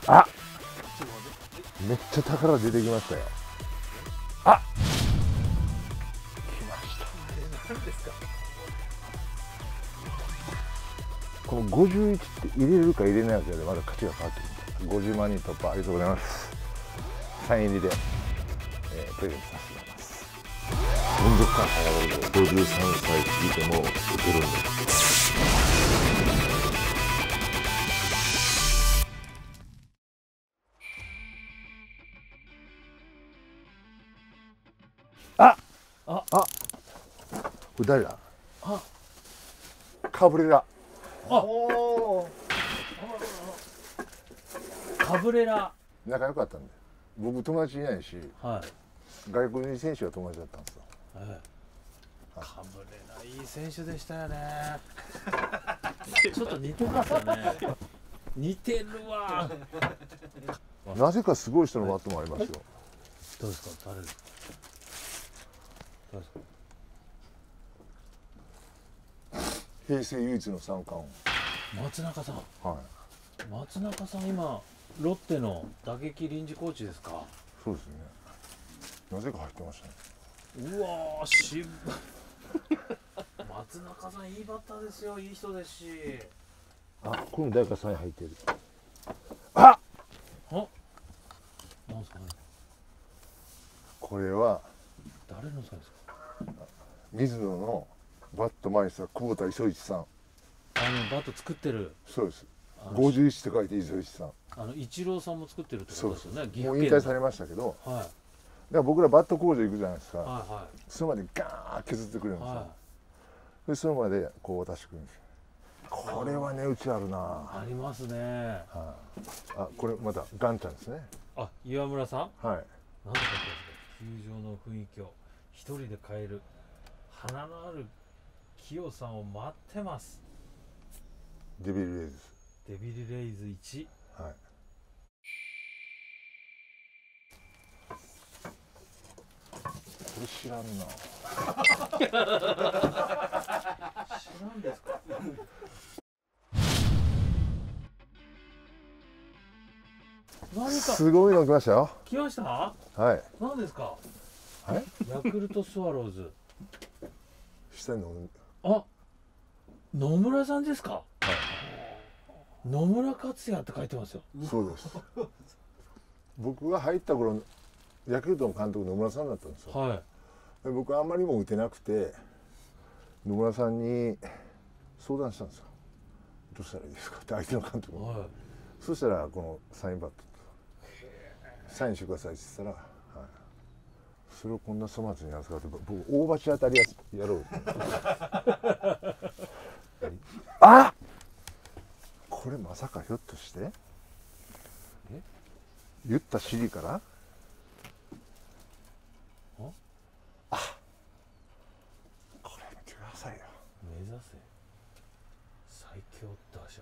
あ、めっちゃ宝出てきましたよ。あ、来ました。 何ですか。 この51って入れるか入れないかでまだ価値が変わってくる。50万人突破ありがとうございます。サイン入りで、プレゼントさせてもらいます。連続感早いで53歳過ぎても打てるんで。これ誰だ。カブレラ。 カブレラ。 仲良かったんで。僕友達いないし、 はい、 外国人選手が友達だったんですよ。 カブレラいい選手でしたよね。ちょっと似てますよね。似てるわ。 なぜかすごい人のバットもありますよ。 どうですか、誰ですか。どうですか。 平成唯一の三冠松中さん。 王。はい。 松中さん、今ロッテの打撃臨時コーチですか。 そうですね。なぜか入ってましたね。 うわー、松中さんいいバッターですよ。いい人ですし。 あ、この誰かサイン入ってる。あ、 なんですかね。 これは誰のサインですか。 水野のバットマイスター久保田磯一さん。 バット作ってる。 そうです。51って書いて磯一さん。 イチローさんも作ってるってことですよね。 もう引退されましたけど、 はい。 だから僕らバット工場行くじゃないですか。 はいはい。 それまでガーッ削ってくれるんですよ。 はでそれまでこう渡してくるんですよ。これは値打ちあるな。 ありますね。 あ、これまたガンちゃんですね。 あ、岩村さん。 はい。 なんて書いてあるんですか。球場の雰囲気を一人で変える花のある清さんを待ってます。 デビルレイズ。 デビルレイズ1。 はい。これ知らんな。 知らんですか。何かすごいの来ましたよ。 来ました。 はい。 何ですか。 はい。 ヤクルトスワローズ。 下にあ、野村さんですか。野村克也って書いてますよ。 そうです。僕が入った頃、ヤクルトの監督野村さんだったんですよ。 はい。 で僕あんまりも打てなくて、野村さんに相談したんですよ。どうしたらいいですかって相手の監督に。 はい。 そしたらこのサインバットサインしてくださいって言ったら、はい、それをこんな粗末に扱って僕大鉢当たりやろうあ、これまさかひょっとして言った尻からこれ見てくださいよ。 目指せ最強打者。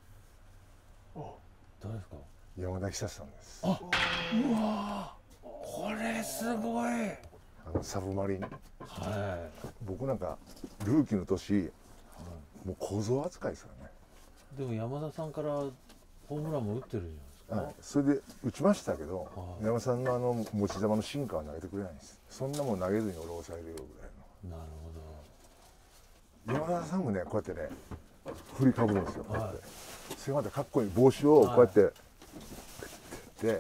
誰ですか。 山田久志さんです。 うわー、これすごい。 サブマリン。 はい。 僕なんかルーキーの年、もう小僧扱いですからね。 でも山田さんからホームランも打ってるじゃないですか。 それで打ちましたけど、山田さんの持ち球のシンカーは投げてくれないんです。そんなもん投げずに俺を抑えるよぐらいの。 なる山田さんもねこうやってね振りかぶるんですよ。 ほど。はい。 それまたかっこいい帽子をこうやってで、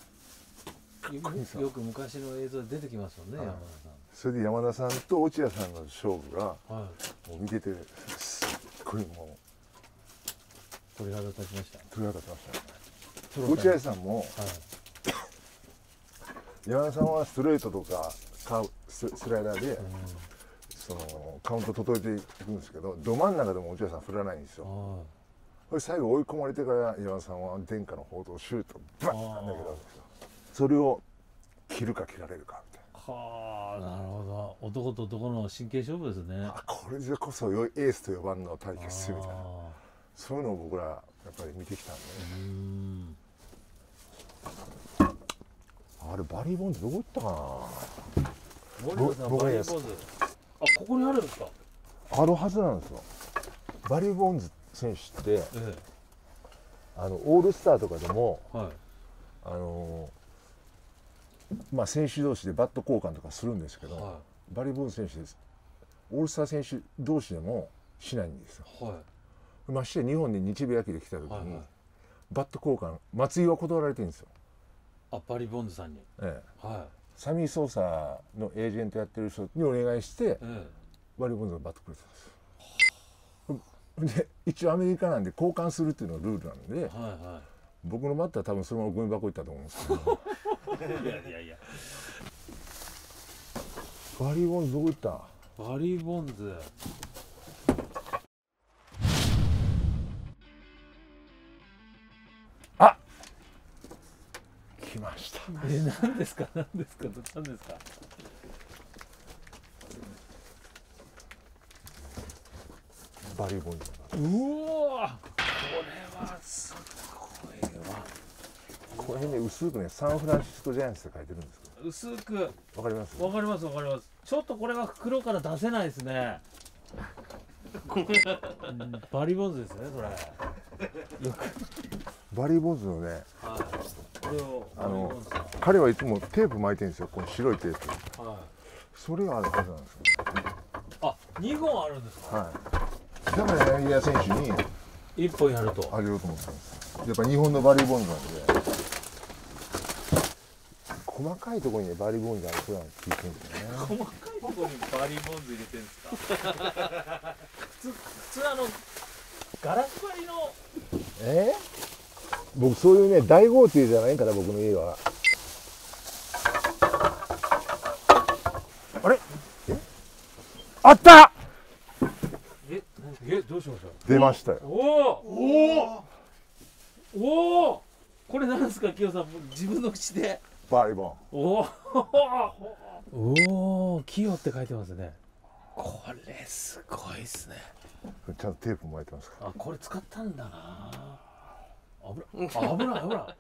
よく昔の映像で出てきますよね、山田さん。 それで山田さんと落合さんの勝負がはい。 もう見ててすっごいも鳥肌立ちました。 う鳥肌立ちましたね。 トロ落合さんもはい。 山田さんはストレートとかスライダーでそのカウント整えていくんですけど、ど真ん中でも落合さん振らないんですよ。 はこれ最後追い込まれてから山田さんは伝家の宝刀シュートバッと投げたんですよ。それを切るか切られるかみたいな。 はあ、なるほど。男と男の真剣勝負ですね。 これでこそエースと4番の対決みたいな、 あそういうのを僕らやっぱり見てきたんで、あれバリー・ボンズどこ行ったかな。 森田さん、バリー・ボンズ。あ、ここにあるんですか。 あるはずなんですよ。バリー・ボンズ選手ってオールスターとかでもはいまあ選手同士でバット交換とかするんですけど、 はバリーボール選手です。オールスター選手同士でもしないんですよ。 いはいまして日本に日米野球で来た時に、 はいはいバット交換松井は断られてるんですよ。 あバリー・ボンズさんにはサミー・ソーサーのエージェントやってる人にお願いしていバリー・ボンズがバットくれたんですよ。で一応アメリカなんで交換するっていうのがルールなんで、 はいは僕のバッターは多分そのままゴミ箱行ったと思うんですけどいいやいやいやバリー・ボンズどこ行った？ バリー・ボンズ来ました。 何ですか何ですか何ですか。 バリー・ボンズ。 うわこれはすごいわ。 これね薄くねサンフランシスコジャイアンツって書いてるんですけ薄くど、わかります？ わかりますわかります。ちょっとこれが袋から出せないですね。バリー・ボンズですねそれ。よくバリー・ボンズのね、 はいこれをバリー・ボンズさん彼はいつもテープ巻いてるんですよ。この白いテープ。 はいそれがあるはずなんですよ。 あ2本あるんですか。 はい。だから柳田選手に 1本やるとあげようと思ったんですよ。やっぱ日本のバリー・ボンズなんで細かいところにねバリー・ボンズがある人なんて聞いてるんですよね。 細かいところにバリー・ボンズ入れてるんですか。普通ガラス張りの僕そういうね大豪邸じゃないから僕の家は。あれあったどうしました。 出ましたよ。 おおこれなんですかキヨさんもう自分の口で。 バリー・ボンおおキヨって書いてますね。これすごいですね。 ちゃんとテープも巻いてますかあこれ使ったんだな。危ない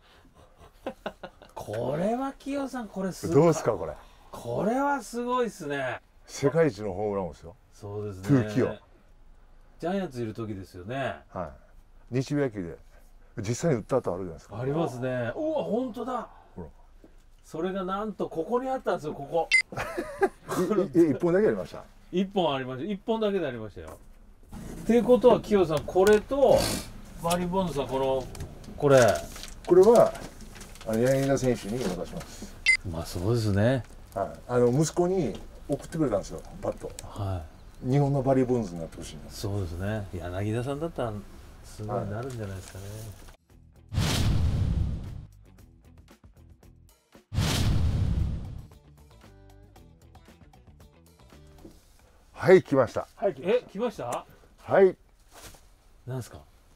これはキヨさんこれすごい。 どうですかこれ。 これはすごいですね。 世界一のホームラン王ですよ。 そうですね。 トゥーキヨジャイアンツいる時ですよね。 はい日米野球で実際に打った後あるじゃないですか。 ありますね。うわ本当だ。 ほらそれがなんとここにあったんですよ。ここ一本だけありました。 1本ありました。1本だけでありましたよ。っていうことはキヨさんこれとバリー・ボンズさんこれは柳田選手に渡します。 まあそうですね。 息子に送ってくれたんですよバット。 はい日本のバリー・ボンズになってほしいんです。 そうですね。柳田さんだったらすごいなるんじゃないですかね。 はい来ました。 来ました。 はいなんですか。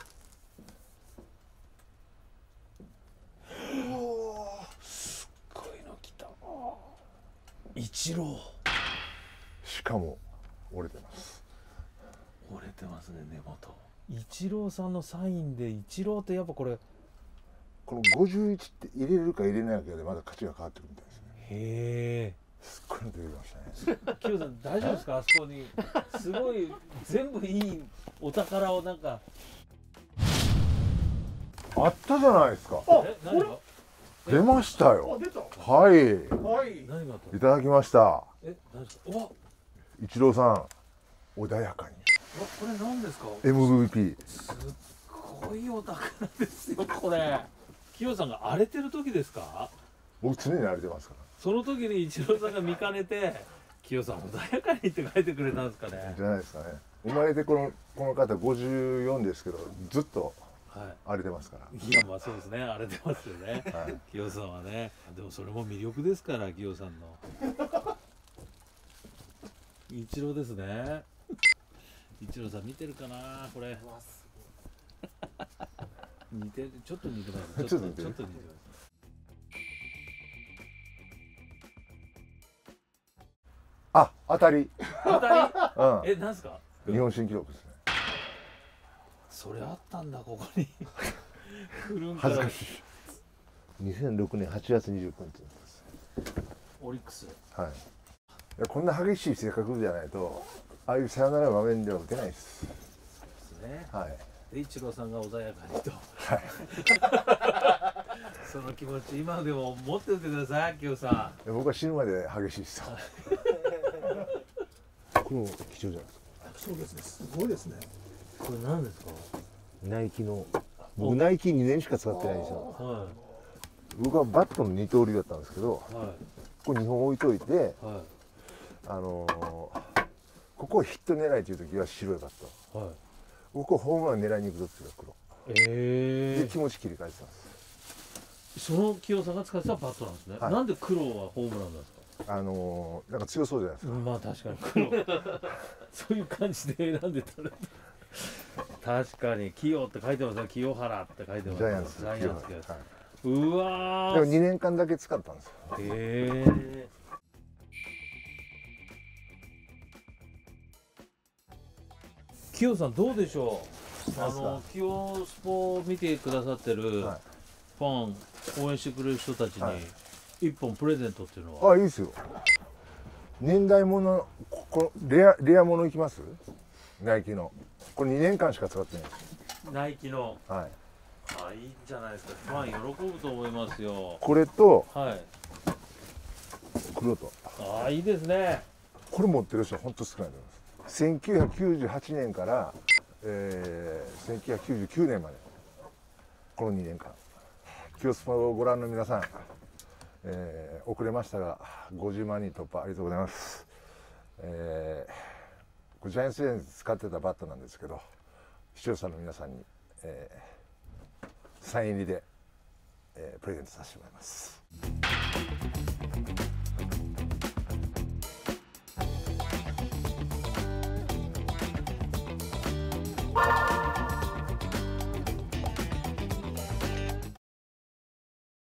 すっごいの来た。イチローしかも折れてます。 折れてますね根元。イチローさんのサインでイチローってやっぱこれこの51って入れるか入れないかでまだ価値が変わってくるみたいですね。 へえ。 すっごいの出てきましたね。 キヨさん大丈夫ですか。あそこにすごい全部いいお宝をなんかあったじゃないですか。 何が出ましたよ。 出た。 はい何があったいただきました。 何ですか。うわイチローさん穏やかにこれ何ですか。 MVP。 すっごいお宝ですよこれ。キヨさんが荒れてる時ですか。 僕常に荒れてますかその時にイチローさんが見かねてキヨさん穏やかにって書いてくれたんですかね。 らじゃないですかね。生まれてこの方54ですけどずっとは荒れてますから。 い。いやまあそうですね荒れてますよね。 はいキヨさんはね。でもそれも魅力ですからキヨさんの。イチローですね。イチローさん見てるかなこれ。似てるちょっと似てます。 ちょっと似てるちょっと似てます。 あ当たり。 当たり。 うんなんですか。 日本新記録ですね。 それあったんだここに。来るんか恥ずかしい。2006年8月29日です。 オリックス。 はい。いやこんな激しい性格じゃないとああいうサヨナラの場面では打てないです。 ですね。 はい。 でイチローさんが穏やかにとはいその気持ち今でも持っておいてください清さん。 僕は死ぬまで激しいですよこれも貴重じゃないですか。 そうですね、すごいですね。 これ何ですか？ ナイキの、僕ナイキ2年しか使ってないんですよ。 は僕はバットの二刀流だったんですけど、 いはこれ2本置いといて、 いはいここをヒット狙いという時は白いバット、 はい。 ここホームラン狙いに行くぞっていうのは黒で気持ち切り替えてたんです。 その清さんが使ってたバットなんですね。 はいなんで黒はホームランなんですか？ なんか強そうじゃないですか。 まあ確かに黒そういう感じで選んでたら確かに清って書いてますね。清原って書いてます。 ジャイアンツ。 ジャイアンツはいうわでもー 2年間だけ使ったんですよ。 清さんどうでしょう。 なんすか清スポを見てくださってるはいファン、応援してくれる人たちにはい一本プレゼントっていうのは、 あ、いいですよ。年代物、こレア物いきます？ナイキの。これ2年間しか使ってないです。 ナイキのはい。 あいいんじゃないですか。ファン喜ぶと思いますよ。 これとはい。 黒と。 あいいですね。 これ持ってる人は本当少ないと思います。1998年から、1999年までこの2年間。清スパをご覧の皆さん、遅れましたが50万人突破ありがとうございます。これジャイアンツで使ってたバットなんですけど、視聴者の皆さんに、サイン入りで、プレゼントさせてもらいます。